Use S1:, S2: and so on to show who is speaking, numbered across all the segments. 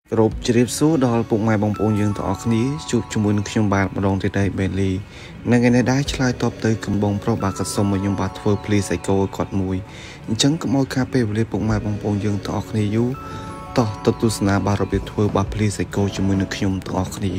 S1: រົບជ្រាបសួរដល់ពុកម៉ែបងប្អូនយើងទាំងអស់គ្នាជួបជាមួយនឹងខ្ញុំបាទម្ដងទៀតហើយបេលីនៅថ្ងៃនេះដែរឆ្លើយតបទៅកំបងប្រុសបាទគាត់សុំឲ្យខ្ញុំបាទធ្វើ please ឲ្យគាត់មួយអញ្ចឹងកុំឲ្យខាតពេលវេលាពុកម៉ែបងប្អូនយើងទាំងអស់គ្នាយូរតោះទៅទស្សនាបាទរបៀបធ្វើបាទ please ឲ្យជាមួយនឹងខ្ញុំទាំងអស់គ្នា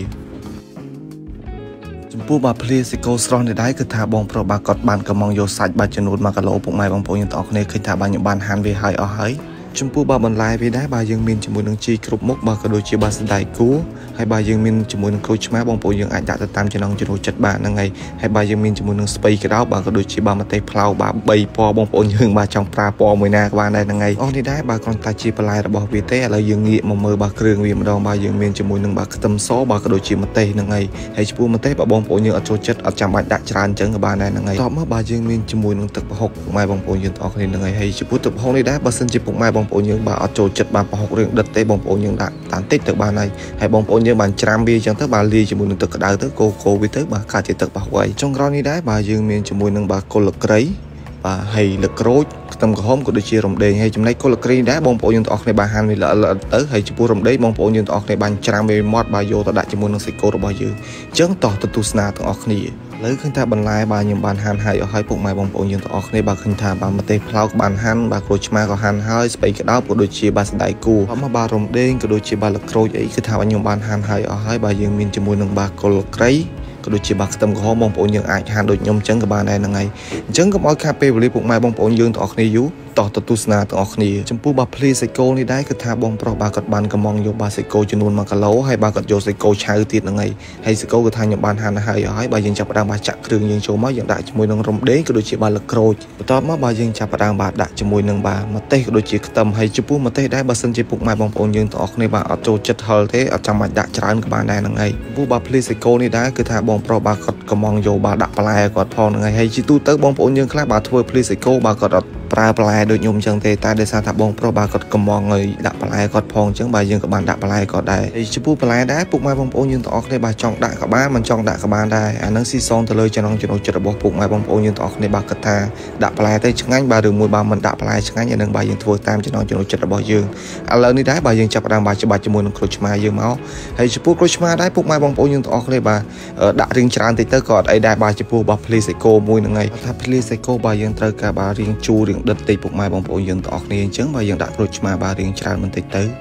S1: ចំពោះបាទ please ឲ្យស្រស់នេះដែរគឺថាបងប្រុសបាទគាត់បានកំងយកសាច់បាទចំនួន1គីឡូពុកម៉ែបងប្អូនយើងទាំងអស់គ្នាឃើញថាបាទខ្ញុំបានហាន់វាហើយអស់ហើយចំពោះបាទបន្លែវាដែរបាទយើងមានជាមួយនឹងជីគ្រប់មុខបាទក៏ដូចជាបាទសណ្តែកគួរហើយបាទយើងមានជាមួយនឹងក្រូចឆ្មាបងប្អូនយើងអាចដាក់ទៅតាមចំណង់ចំណូលចិត្តបាទហ្នឹងហើយបាទយើងមានជាមួយនឹងស្ពៃក្តោបបាទក៏ដូចជាបាទម្ទេសផ្លោកបាទ3ពណ៌បងប្អូនយើងបាទចង់ប្រើពណ៌មួយណាក៏បានដែរហ្នឹងហើយអស់នេះដែរបាទគ្រាន់តែជាបន្លែរបស់វាទេឥឡូវយើងងាកមកមើលបាទគ្រឿងវាម្ដងបាទយើងមានជាមួយនឹងបាទខ្ទឹមសបាទក៏ដូចជាម្ទេសហ្នឹងហើយចំពោះម្ទេសបាទបងប្អូនយើងអត់ចូលចិត្តអត់ចាំបាច់ដាក់ច្រើនអញ្ចឹងក៏បានដែរហ្នឹងហើយតបមកបាទយើងមានជាមួយនឹងទឹកប្រហុកពុកម៉ែបងប្អូនយើងទាំងអស់គ្នាហ្នឹងហើយចំពោះទឹកប្រហុកនេះដែរបើសិនជាពុកម៉ែបងប្អូនយើងបាទអត់ចូលចិត្តបាទប្រហុករឿងដិតទេបងប្អូនយើងដាក់តាមតិចទៅបានហើយបងប្អូនយើងបានច្រាំវាអញ្ចឹងទៅបាទលាយជាមួយនឹងទឹកក្តៅទៅកូរវាទៅបាទកាត់ជាទឹកប្រហុកហើយចុងក្រោយនេះដែរបាទយើងមានជាមួយនឹងបាទគល់លក្រីបាទហើយលក្រូចខ្ទឹមក្រហមក៏ដូចជារំដេងហើយចំណែកគល់លក្រីដែរបងប្អូនយើងទាំងអស់គ្នាបានហាន់វាល្អៗទៅហើយចំពោះរំដេងបងប្អូនយើងទាំងអស់គ្នាបានច្រាំវាម៉ត់បាទយកទៅដាក់ជាមួយនឹងសាច់គោរបស់យើងអញ្ចឹងតោះទៅទស្សនាទាំងអស់គ្នាលើឃើញថាបន្លែបាទខ្ញុំបានហាន់ហើយអស់ហើយពុកម៉ែបងប្អូនយើងទាំងអស់គ្នាបាទឃើញថាបាទម្ទេសផ្លោកបានហាន់បាទក្រូចឆ្មាក៏ហាន់ហើយស្ពៃក្តោបក៏ដូចជាបាទសណ្តែកគួរមកបាទរំដេងក៏ដូចជាបាទលក្រូចអីគឺថាបាទខ្ញុំបានហាន់ហើយអស់ហើយបាទយើងមានជាមួយនឹងបាទគល់លក្រីក៏ដូចជាបាទខ្ទឹមក្រហមបងប្អូនយើងអាចហាន់ដូចខ្ញុំអញ្ចឹងក៏បានដែរហ្នឹងហើយអញ្ចឹងកុំឲ្យខាតពេលវេលាពុកម៉ែបងប្អូនយើងទាំងអស់គ្នាយូរតោះទៅទស្សនាទាំងអស់គ្នាចំពោះបាទភ្លីសាច់គោនេះដែរគឺថាបងប្រុសបាទគាត់បានកំងយកបាទសាច់គោចំនួន1គីឡូហើយបាទគាត់យកសាច់គោឆៅទៀតហ្នឹងហើយសាច់គោគឺថាខ្ញុំបានហាន់ហើយអស់ហើយបាទយើងចាប់ផ្ដើមបាទចាក់គ្រឿងយើងចូលមកយើងដាក់ជាមួយនឹងរំដេងក៏ដូចជាបាទលក្រូចបន្ទាប់មកបាទយើងចាប់ផ្ដើមបាទដាក់ជាមួយនឹងបាទម្ទេសក៏ដូចជាខ្ទឹមហើយចំពោះម្ទេសដែរបើសិនជាពុកម៉ែបងប្អូនយើងទាំងអស់គ្នាបាទអត់ចូលចិត្តហឹរទេអត់ចាំបាច់ដាក់ច្រើនក៏បានដែរហ្នឹងហើយចំពោះបាទភ្លីសាច់គោនេះដែរគឺថាបងប្រុសបាទគាត់កំងយកបាទដាក់បន្លែគាត់ផងហ្នឹងហើយជាទូទៅបងប្អូនយើងខ្លះបាទធ្វើភ្លីសាច់គោបាទគាត់អត់ប្រើបន្លែដូចខ្ញុំអញ្ចឹងទេតែដោយសារថាបងប្រុសបាទគាត់កំងឲ្យដាក់បន្លែគាត់ផងអញ្ចឹងបាទយើងក៏បានដាក់បន្លែគាត់ដែរហើយចំពោះបន្លែដែរពុកម៉ែបងប្អូនយើងទាំងអស់គ្នាបាទចង់ដាក់ក៏បានមិនចង់ដាក់ក៏បានដែរអានឹងស៊ីសងទៅលើចំណង់ចំណូលចិត្តរបស់ពុកម៉ែបងប្អូនយើងទាំងអស់គ្នាបាទគិតថាដាក់បន្លែទៅឆ្ងាញ់បាទឬមួយបាទមិនដាក់បន្លែឆ្ងាញ់អានឹងបាទយើងធ្វើតាមចំណង់ចំណូលចិត្តរបស់យើងឥឡូវនេះដែរបាទយើងចាប់ផ្ដើមបាទច្បាច់ជាមួយនឹងក្រូចឆ្មាយើងមកហើយចំពោះក្រូចឆ្មាដែរពុកម៉ែបងប្អូនយើងទាំងអស់គ្នាបាទដាក់រៀងច្រើនតិចទៅក៏អត់អីដែរបាទចំពោះបាទភ្លីសាច់គោមួយហ្នឹងហើយថាភ្លីសាច់គោបាទយើងត្រូវការបាទរៀងជូររៀងដិតតិចពុកម៉ែបងប្អូនយើងទាំងអស់គ្នាអញ្ចឹងបាទយើងដាក់ក្រូចឆ្មាបាទរៀងច្រើនបន្តិចទៅ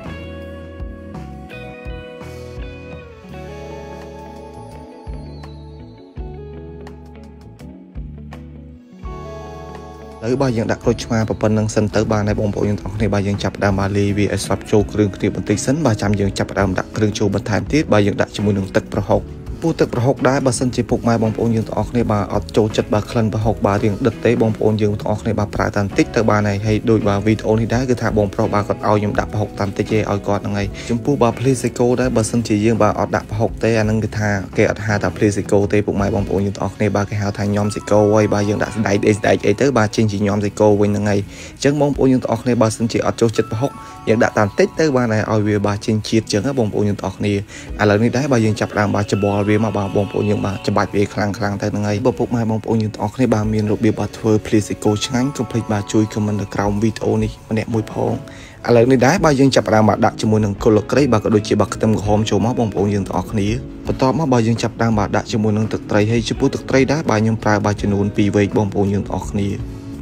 S1: បាទយើងដាក់ក្រូចឆ្មាប៉ុណ្្នឹងសិនទៅបានហើយបងប្អូនយើងទាំងអស់គ្នាបាទយើងចាប់ផ្ដើមបាទលាយវាឲ្យស្លាប់ចូលគ្រឿងគ្នាបន្តិចសិនបាទចាំយើងចាប់ផ្ដើមដាក់គ្រឿងចូលបន្ថែមទៀតបាទយើងដាក់ជាមួយនឹងទឹកប្រហុកពូទឹកប្រហុកដែរបើសិនជាពុកម៉ែបងប្អូនយើងទាំងអស់គ្នាបាទអត់ចូលចិត្តបាទក្លិនប្រហុកបាទរៀងដិតទេបងប្អូនយើងទាំងអស់គ្នាបាទប្រើតាមតិចទៅបានហើយដូចបាទវីដេអូនេះដែរគឺថាបងប្រុសបាទគាត់ឲ្យខ្ញុំដាក់ប្រហុកតាមតិចទេឲ្យគាត់ហ្នឹងហើយចំពោះបាទភ្លីសាច់គោដែរបើសិនជាយើងបាទអត់ដាក់ប្រហុកទេអាហ្នឹងគឺថាគេអត់ហៅថាភ្លីសាច់គោទេពុកម៉ែបងប្អូនយើងទាំងអស់គ្នាបាទគេហៅថាញ៉ាំសាច់គោហើយបាទយើងដាក់ស្ដែកអីទៅបាទចេញជាញ៉ាំសាច់គោវិញហ្នឹងហើយអញ្ចឹងបងប្អូនយើងទាំងអស់គ្នាបើសិនជាអត់ចូលចិត្តប្រហុកយើងដាក់តាមតិចទៅបានហើយឲ្យវាបាទចេញជាតិអញ្ចឹងបងប្អូនយើងទាំងអស់គ្នាឥឡូវនេះដែរបាទយើងចាប់ផ្ដើមបាទច្បល់វាមកបាទបងប្អូនយើងបាទច្បាច់វាខ្លាំងទៅហ្នឹងហើយបើពុកម៉ែបងប្អូនយើងទាំងអស់គ្នាបាទមានរបៀបបាទធ្វើភ្លីសាច់គោឆ្ងាញ់កុំភ្លេចបាទជួយខមមិននៅក្រោមវីដេអូនេះម្នាក់មួយផងឥឡូវនេះដែរបាទយើងចាប់ផ្ដើមបាទដាក់ជាមួយនឹងគល់លក្រីបាទក៏ដូចជាបាទខ្ទឹមក្រហមចូលមកបងប្អូនយើងទាំងអស់គ្នាបន្ទាប់មកបាទយើងចាប់ផ្ដើមបាទដាក់ជាមួយនឹងទឹកត្រីហើយចំពោះទឹកត្រីដែរបាទខ្ញុំប្រើបាទចំនួន2វែកបងប្អូនយើងទាំងអស់គ្នា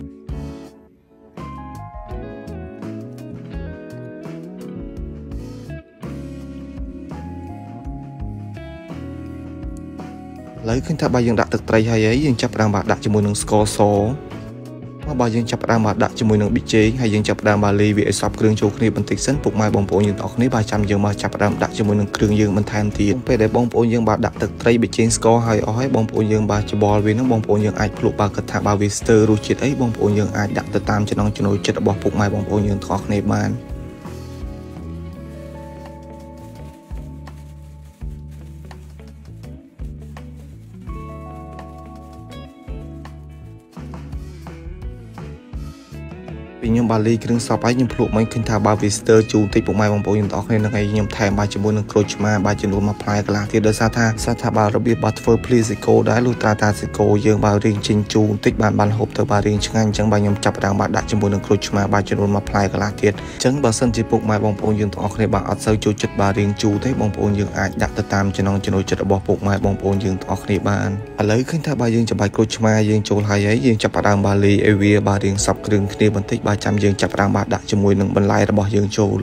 S1: ឥឡូវឃើញថាបាទយើងដាក់ទឹកត្រីហើយយើងចាប់ផ្ដើមបាទដាក់ជាមួយនឹងស្ករសមកបាទយើងចាប់ផ្ដើមបាទដាក់ជាមួយនឹងប៊ីចេងហើយយើងចាប់ផ្ដើមបាទលាយវាឲ្យសព្វគ្រឿងចូលគ្នាបន្តិចសិនពុកម៉ែបងប្អូនយើងទាំងអស់គ្នាបាទចាំយើងមកចាប់ផ្ដើមដាក់ជាមួយនឹងគ្រឿងយើងបន្ថែមទៀតពេលដែលបងប្អូនយើងបាទដាក់ទឹកត្រីប៊ីចេងស្ករហើយអស់ហើយបងប្អូនយើងបាទច្បល់វានឹងបងប្អូនយើងអាចភ្លក់បាទគិតថាបាទវាស្ទើររសជាតិអីបងប្អូនយើងអាចដាក់ទៅតាមចំណង់ចំណូលចិត្តរបស់ពុកម៉ែបងប្អូនយើងទាំងអស់គ្នាបានវខ្ញុំបាលីគ្រឿងសពហើយខ្ញុំភ្លក់មិនឃើញថាបើ visitor ជូនតិចពុកម៉ែបងប្អូនយើងទាំងអស់គ្នានឹងឲ្យខ្ញុំថែមបាយជាមួយនឹងក្រូចឆ្មាបាយចំនួន1ផ្លែកន្លះទៀតដោយសារថាបើរបៀបបើធ្វើ Pleasico ដែរលុះត្រាតា Sico យើងបើរៀងជិញជូនតិចបានហូបទៅបើរៀងឆ្ងាញ់អញ្ចឹងបើខ្ញុំចាប់ផ្ដើមបាទដាក់ជាមួយនឹងក្រូចឆ្មាបាយចំនួន1ផ្លែកន្លះទៀតអញ្ចឹងបើសិនជាពុកម៉ែបងប្អូនយើងទាំងអស់គ្នាបាទអត់សូវចូលចិត្តបើរៀងជូរទេបងប្អូនយើងអាចដាក់ទៅតាមចំណង់ចំណូលចិត្តរបស់ពុកម៉ែបងប្អូនយើងទាំងអស់គ្នាបានឥឡូវឃើញថាបើយើងចំបាច់ក្រូចឆ្មាយើងចូលហើយយើងចាប់ផ្ដើមបាលីឲ្យវាបើរៀងសប់គ្រឿងគ្នាបន្តិចបើចាំយើងចាប់ផ្ដើមបាទដាក់ជាមួយនឹងបន្លែរបស់យើងចូល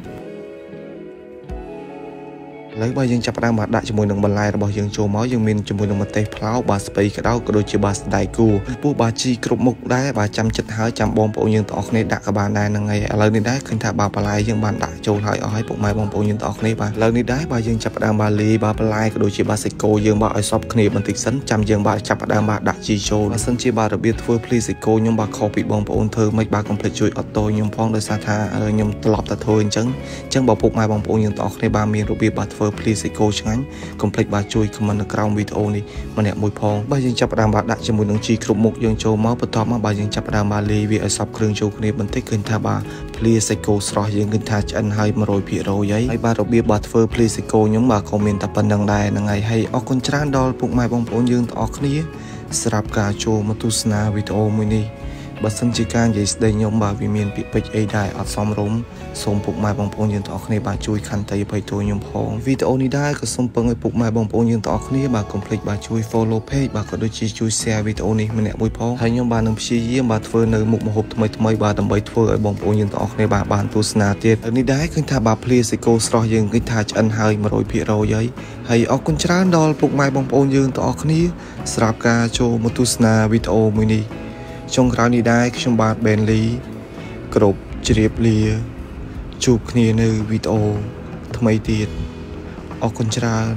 S1: ឥឡូវបើយើងចាប់ផ្ដើមបាទដាក់ជាមួយនឹងបន្លែរបស់យើងចូលមកយើងមានជាមួយនឹងម្ទេសផ្លោកបាទស្ពៃក្តៅក៏ដូចជាបាទស្ដាយគូពោះបាទជីគ្រប់មុខដែរបាទចាំចិត្តហើយចាំបងប្អូនយើងទាំងអស់គ្នាដាក់ក៏បានដែរហ្នឹងហើយឥឡូវនេះដែរឃើញថាបាទបន្លែយើងបានដាក់ចូលហើយអស់ហើយពុកម៉ែបងប្អូនយើងទាំងអស់គ្នាបាទឥឡូវនេះដែរបើយើងចាប់ផ្ដើមបាលីបាទបន្លែក៏ដូចជាបាទសាច់គោយើងបាទឲ្យសព្វគ្នាបន្តិចសិនចាំយើងបាទចាប់ផ្ដើមបាទដាក់ជីចូលបើសិនជាបាទរបៀបធ្វើ Pleasico ខ្ញុំបាទខុសពីបងប្អូនធ្វើមិនបាទកុំភ្លេចជួយអត់តូខ្ញុំផងដោយសារថាខ្ញុំត្រឡប់តែធ្វើអញ្ចឹងបើពុកម៉ែបងប្អូនយើងទាំងអស់គ្នាបាទមានរបៀបបាទធ្វើ Pleasico ឆ្ងាញ់កុំភ្លេចបាទជួយ comment នៅក្រោមវីដេអូនេះម្នាក់មួយផងបើយើងចាប់ផ្ដើមបាទដាក់ជាមួយនឹងជីគ្រប់មុខយើងចូលមកបន្ទាប់មកបើយើងចាប់ផ្ដើមបាទលាយវាឲ្យសព្វគ្រឿងចូលគ្នាបន្តិចឃើញថាបាទ Pleasico ស្រស់យើងឃើញថាឆ្អិនហើយ 100% ហើយបាទរបៀបបាទធ្វើ Pleasico ខ្ញុំបាទក៏មានតែប៉ុណ្្នឹងដែរហ្នឹងហើយអរគុណច្រើនដល់ពុកម៉ែបងប្អូនយើងទាំងអស់គ្នាសម្រាប់ការចូលមកទស្សនាវីដេអូមួយនេះបើសិនជាការនិយាយស្ដីខ្ញុំបាទវាមានពាក្យពេចន៍អីដែរអត់សមរម្យសូមពុកម៉ែបងប្អូនយើងទាំងអស់គ្នាបាទជួយខន្តីអភ័យទោសខ្ញុំផងវីដេអូនេះដែរក៏សូមពឹងឲ្យពុកម៉ែបងប្អូនយើងទាំងអស់គ្នាបាទកុំភ្លេចបាទជួយ follow page បាទក៏ដូចជាជួយ share វីដេអូនេះម្នាក់មួយផងហើយខ្ញុំបាទនឹងព្យាយាមបាទធ្វើនៅមុខម្ហូបថ្មីបាទដើម្បីធ្វើឲ្យបងប្អូនយើងទាំងអស់គ្នាបាទបានទស្សនាទៀតនេះដែរឃើញថាបាទ Pleasico ស្រស់យើងឃើញថាឆ្អិនហើយ 100% ហើយអរគុណច្រើនដល់ពុកម៉ែបងប្អូនយើងទាំងអស់គ្នាសម្រាប់ការចូលមកទស្សនាវីដេអូមួយនេះចុងក្រោយនេះដែរខ្ញុំបាទ Benly គ្រប់ជ្រាបលាជួបគ្នានៅវីដេអូថ្មីទៀតអរគុណច្រើន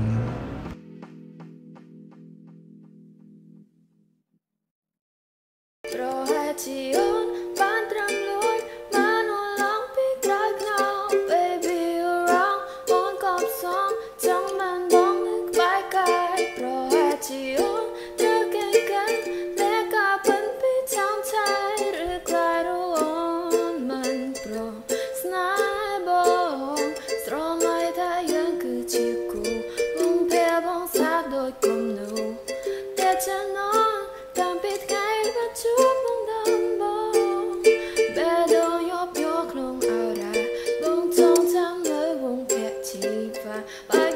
S2: Bye.